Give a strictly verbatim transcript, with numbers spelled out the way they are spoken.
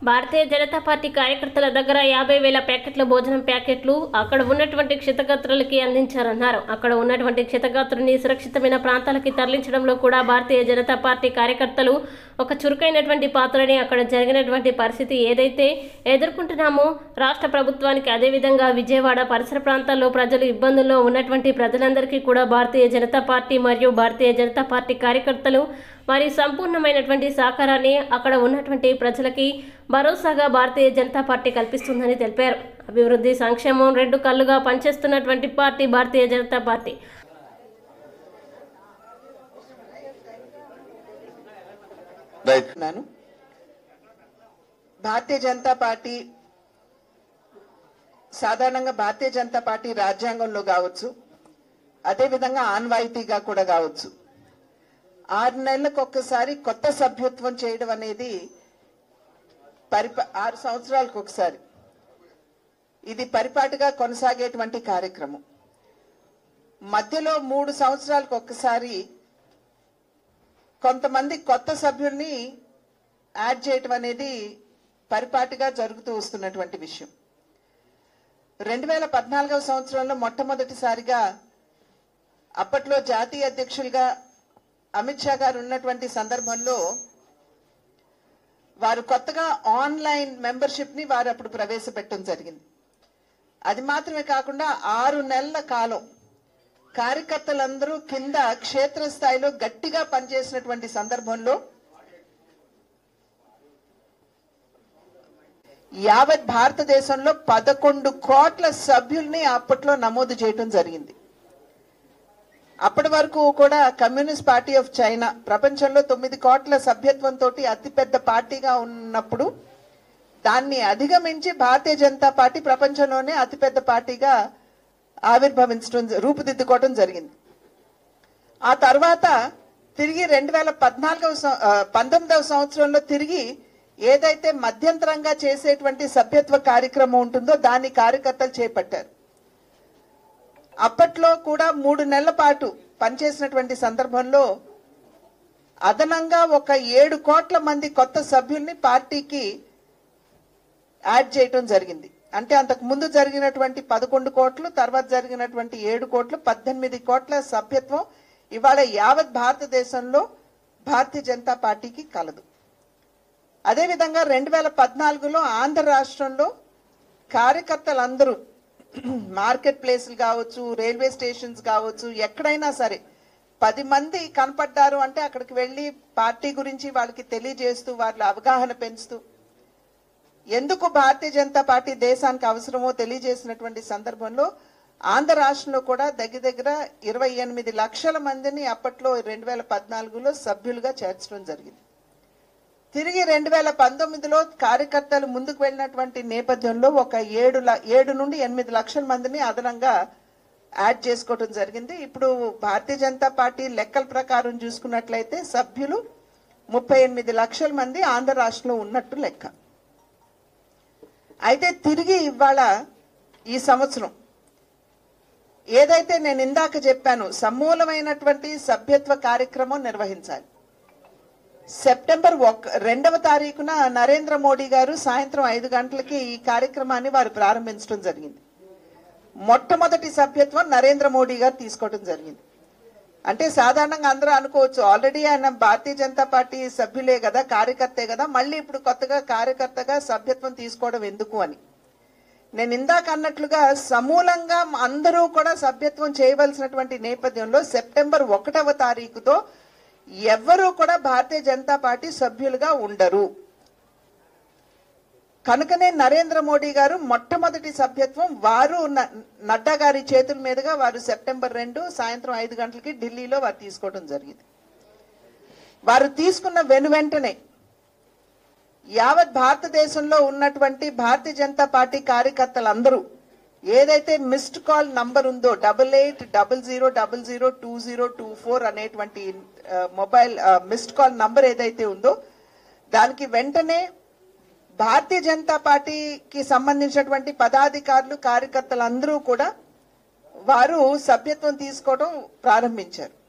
భారతీయ Janata party కార్యకర్తల దగ్గర యాభై వేల ప్యాకెట్ల భోజనం ప్యాకెట్లు అక్కడ ఉన్నటువంటి క్షతగాత్రులకి అందించారన్నారు. అక్కడ ఉన్నటువంటి క్షతగాత్రుని సురక్షితమైన ప్రాంతాలకి తరలించడంలో కూడా భారతీయ జనతా పార్టీ కార్యకర్తలు ఒక చురుకైనటువంటి పాత్రని అక్కడ జరిగినటువంటి పరిస్థితి ఏదైతే ఎదుర్కొంటున్నామో రాష్ట్ర ప్రభుత్వానికి, అదేవిధంగా విజయవాడ పరిసర ప్రాంతాల్లో ప్రజలు ఇబ్బందుల్లో ఉన్నటువంటి ప్రజలందరికీ కూడా భారతీయ జనతా పార్టీ మరియు భారతీయ జనతా పార్టీ కార్యకర్తలు మరి సంపూర్ణమైనటువంటి సహకారాన్ని అక్కడ ఉన్నటువంటి ప్రజలకి భరోసాగా భారతీయ జనతా పార్టీ కల్పిస్తుందని తెలిపారు. అభివృద్ధి, సంక్షేమం రెండు కళ్ళుగా పనిచేస్తున్నటువంటి party Bharatiya Janata Party. Bharatiya Janata Party సాధారణంగా భారతీయ జనతా పార్టీ రాజ్యాంగంలో కావచ్చు, అదేవిధంగా ఆన్వాయితీగా కూడా కావచ్చు, ఆరు నెలలకు ఒక్కసారి కొత్త సభ్యత్వం చేయడం అనేది పరిపా ఆరు సంవత్సరాలకు ఒకసారి ఇది పరిపాటిగా కొనసాగేటువంటి కార్యక్రమం. మధ్యలో మూడు సంవత్సరాలకు ఒక్కసారి కొంతమంది కొత్త సభ్యుల్ని యాడ్ చేయటం అనేది పరిపాటిగా జరుగుతూ వస్తున్నటువంటి విషయం. రెండు వేల పద్నాలుగవ సంవత్సరంలో మొట్టమొదటిసారిగా అప్పట్లో జాతీయ అధ్యక్షులుగా అమిత్ షా గారు ఉన్నటువంటి సందర్భంలో వారు కొత్తగా ఆన్లైన్ మెంబర్షిప్ ని వారు అప్పుడు ప్రవేశపెట్టడం జరిగింది. అది మాత్రమే కాకుండా ఆరు నెలల కాలం కార్యకర్తలందరూ కింద క్షేత్రస్థాయిలో గట్టిగా పనిచేసినటువంటి సందర్భంలో యావత్ భారతదేశంలో పదకొండు కోట్ల సభ్యుల్ని అప్పట్లో నమోదు చేయడం జరిగింది. అప్పటి వరకు కూడా కమ్యూనిస్ట్ పార్టీ ఆఫ్ చైనా ప్రపంచంలో తొమ్మిది కోట్ల సభ్యత్వంతో అతిపెద్ద పార్టీగా ఉన్నప్పుడు దాన్ని అధిగమించి భారతీయ జనతా పార్టీ ప్రపంచంలోనే అతిపెద్ద పార్టీగా ఆవిర్భవించడం, రూపుదిద్దుకోవడం జరిగింది. ఆ తర్వాత తిరిగి రెండు వేల పద్నాలుగవ పంతొమ్మిదవ సంవత్సరంలో తిరిగి ఏదైతే మధ్యంతరంగా చేసేటువంటి సభ్యత్వ కార్యక్రమం ఉంటుందో దాన్ని కార్యకర్తలు చేపట్టారు. అప్పట్లో కూడా మూడు నెలల పాటు పనిచేసినటువంటి సందర్భంలో అదనంగా ఒక ఏడు కోట్ల మంది కొత్త సభ్యుల్ని పార్టీకి యాడ్ చేయటం జరిగింది. అంటే అంతకు ముందు జరిగినటువంటి పదకొండు కోట్లు, తర్వాత జరిగినటువంటి ఏడు కోట్లు, పద్దెనిమిది కోట్ల సభ్యత్వం ఇవాళ యావత్ భారతదేశంలో భారతీయ జనతా పార్టీకి కలదు. అదేవిధంగా రెండు వేల పద్నాలుగులో ఆంధ్ర రాష్ట్రంలో కార్యకర్తలందరూ మార్కెట్ ప్లేస్లు కావచ్చు, రైల్వే స్టేషన్స్ కావచ్చు, ఎక్కడైనా సరే పది మంది కనపడ్డారు అంటే అక్కడికి వెళ్ళి పార్టీ గురించి వాళ్ళకి తెలియజేస్తూ వాళ్ళ అవగాహన పెంచుతూ ఎందుకు భారతీయ జనతా పార్టీ దేశానికి అవసరమో తెలియజేసినటువంటి సందర్భంలో ఆంధ్ర రాష్ట్రంలో కూడా దగ్గర దగ్గర ఇరవై ఎనిమిది లక్షల మందిని అప్పట్లో రెండు వేల పద్నాలుగులో సభ్యులుగా చేర్చడం జరిగింది. తిరిగి రెండు వేల పంతొమ్మిదిలో కార్యకర్తలు ముందుకు వెళ్ళినటువంటి నేపథ్యంలో ఒక ఏడు ఏడు నుండి ఎనిమిది లక్షల మందిని అదనంగా యాడ్ చేసుకోవడం జరిగింది. ఇప్పుడు భారతీయ జనతా పార్టీ లెక్కల ప్రకారం చూసుకున్నట్లయితే సభ్యులు ముప్పై ఎనిమిది లక్షల మంది ఆంధ్ర రాష్ట్రంలో ఉన్నట్టు లెక్క. అయితే తిరిగి ఇవాళ ఈ సంవత్సరం ఏదైతే నేను ఇందాక చెప్పాను సమూలమైనటువంటి సభ్యత్వ కార్యక్రమం నిర్వహించాలి. సెప్టెంబర్ ఒక రెండవ తారీఖున నరేంద్ర మోడీ గారు సాయంత్రం ఐదు గంటలకి ఈ కార్యక్రమాన్ని వారు ప్రారంభించడం జరిగింది. మొట్టమొదటి సభ్యత్వం నరేంద్ర మోడీ గారు తీసుకోవడం జరిగింది. అంటే సాధారణంగా అందరూ అనుకోవచ్చు ఆల్రెడీ ఆయన భారతీయ జనతా పార్టీ సభ్యులే కదా, కార్యకర్తే కదా, మళ్ళీ ఇప్పుడు కొత్తగా కార్యకర్తగా సభ్యత్వం తీసుకోవడం ఎందుకు అని. నేను ఇందాక అన్నట్లుగా సమూలంగా అందరూ కూడా సభ్యత్వం చేయవలసినటువంటి నేపథ్యంలో సెప్టెంబర్ ఒకటవ తారీఖుతో ఎవ్వరూ కూడా భారతీయ జనతా పార్టీ సభ్యులుగా ఉండరు. కనుకనే నరేంద్ర మోడీ గారు మొట్టమొదటి సభ్యత్వం వారు నడ్డా గారి చేతుల మీదుగా వారు సెప్టెంబర్ రెండు సాయంత్రం ఐదు గంటలకి ఢిల్లీలో వారు తీసుకోవడం జరిగింది. వారు తీసుకున్న వెను వెంటనే యావత్ భారతదేశంలో ఉన్నటువంటి భారతీయ జనతా పార్టీ కార్యకర్తలందరూ ఏదైతే మిస్డ్ కాల్ నంబర్ ఉందో double eight double zero double zero two zero two four అనేటువంటి మొబైల్ మిస్డ్ కాల్ నంబర్ ఏదైతే ఉందో దానికి వెంటనే భారతీయ జనతా పార్టీకి సంబంధించినటువంటి పదాధికారులు, కార్యకర్తలందరూ కూడా వారు సభ్యత్వం తీసుకోవడం ప్రారంభించారు.